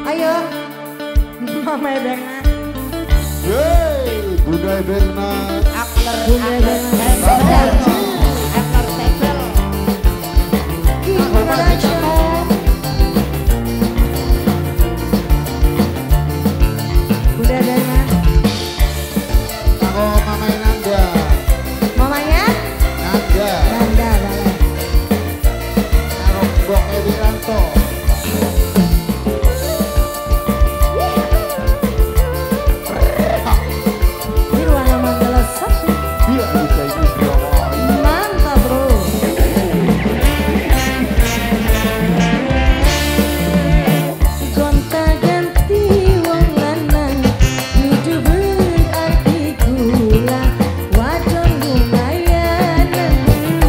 Ayo, Mama Berna. Yeay, Bunda Berna. Akler, Akler, Akler, Tebel. Gimana aja? Bunda Berna. Aku mamanya Nanda. Mamanya? Nanda. Nanda, boleh. Aku Mbok Wiranto. Mantap bro. Gonta ganti wong lanang hidup berarti gula wadon lumayanan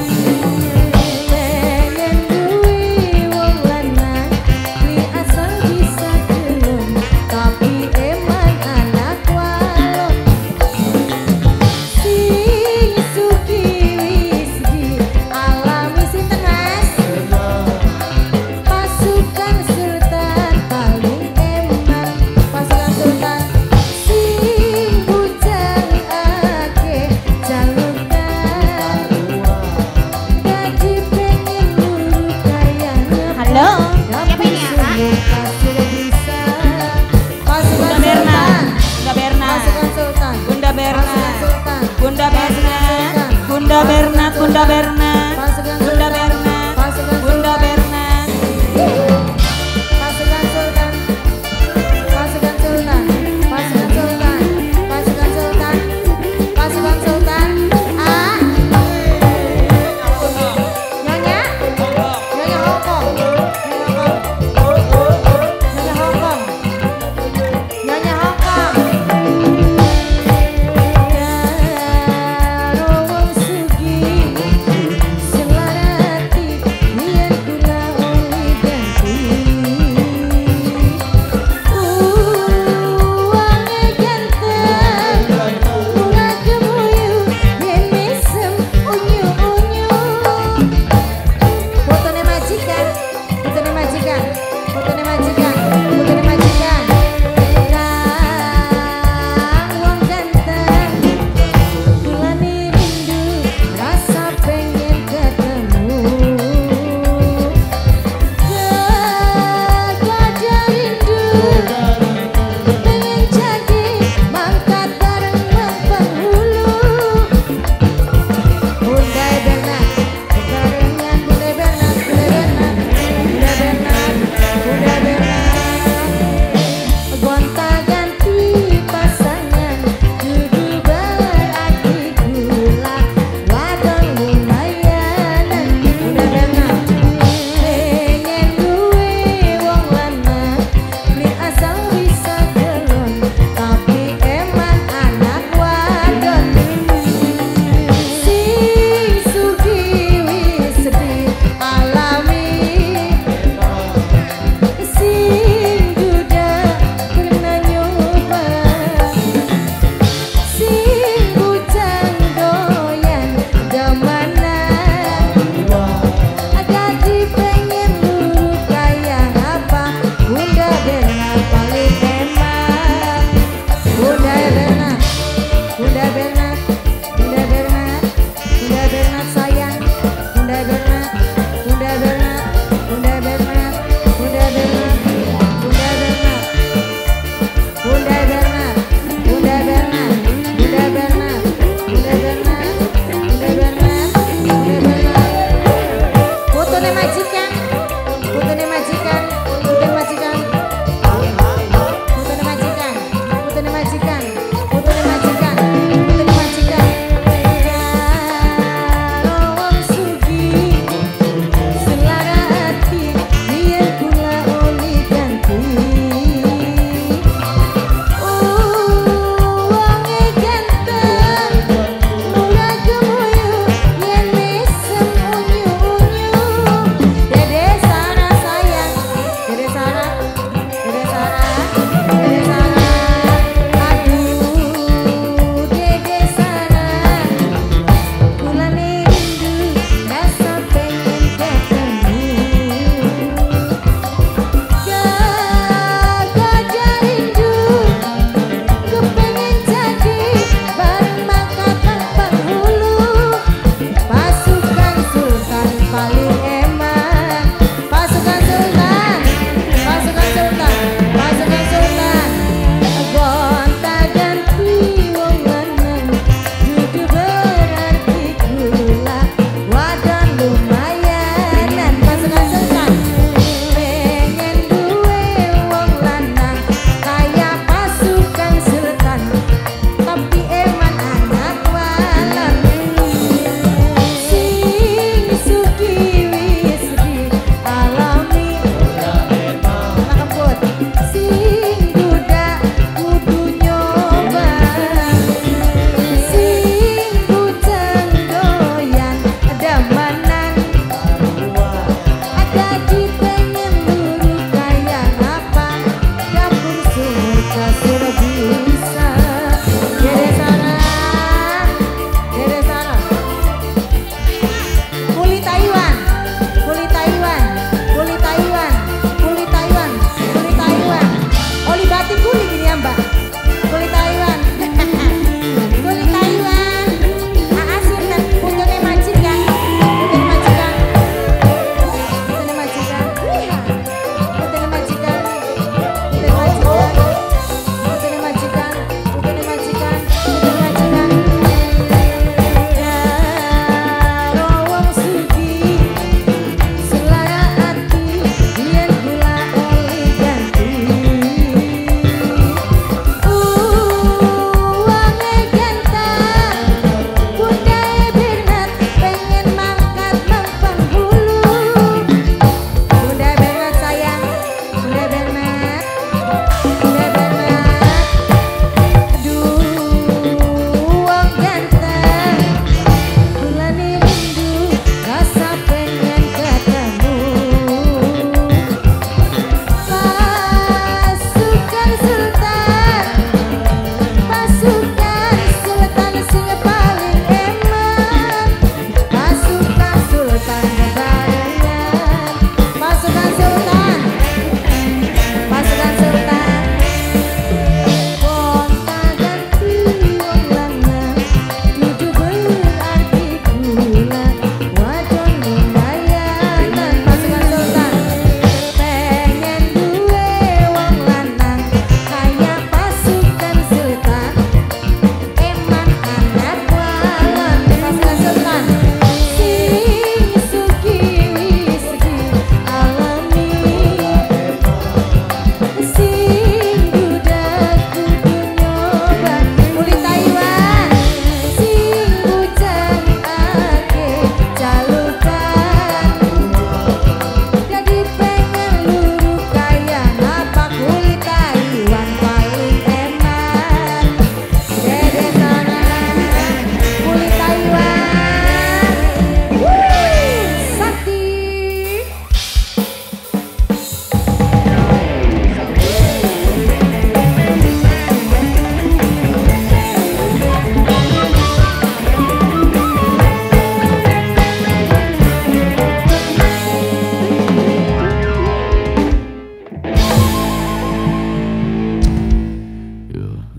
pengen duwe wong lanang kuwi asal bisa gelem tapi eman anak walon sing suki wis di alami sinten Mas pasukan sultan paling eman pasukan sultan sing bujang ake jalukan gaji pengen nurut kayaknya Halo, siapa ini ya, Kak? pasukan bisa pasukan Bunda Berna, sultan Bunda Berna, pasukan sultan Bunda Berna, pasukan sultan Bunda Berna, Bunda Berna, Bunda Berna.